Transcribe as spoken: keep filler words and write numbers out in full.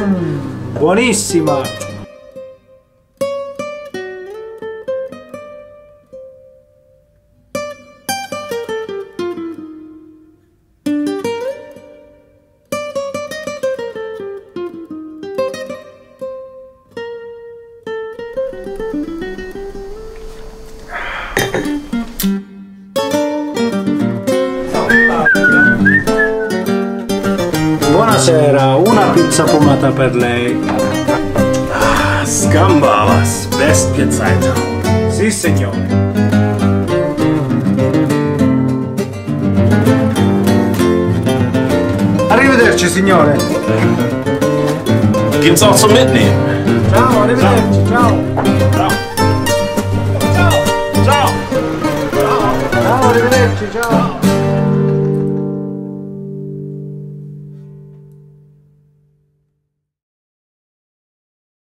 Mmm, buonissima! Buonasera, una pizza fumata per lei. Ah, Skambalas, best pizza in town. Sì, signore. Arrivederci, signore. Gibt's also mitnehmen. Ciao, arrivederci, ciao. Ciao. Ciao. Ciao. Ciao, arrivederci, ciao.